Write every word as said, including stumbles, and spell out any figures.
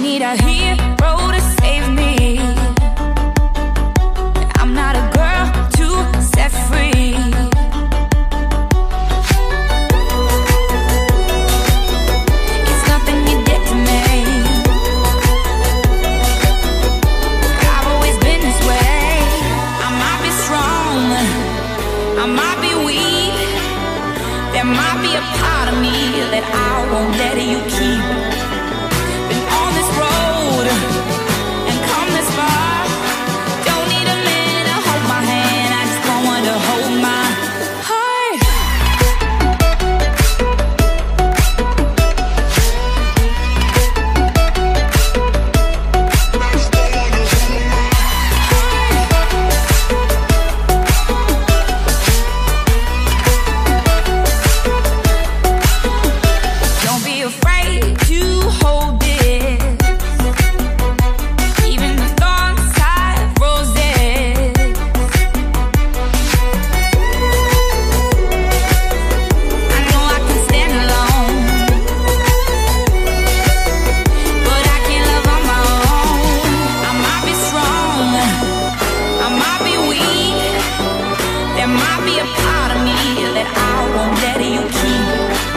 need a hero to save me. I'm not a girl to set free. It's nothing you did to me. I've always been this way. I might be strong, I might be weak. There might be a part of me that I won't let you keep. Been on this road and come this far. Don't need a man to hold my hand, I just want one to hold my heart. Don't be afraid to hold it. Even the thorns have roses. I know I can stand alone, but I can't love on my own. I might be strong, I might be weak. There might be a part of me that I won't let you keep.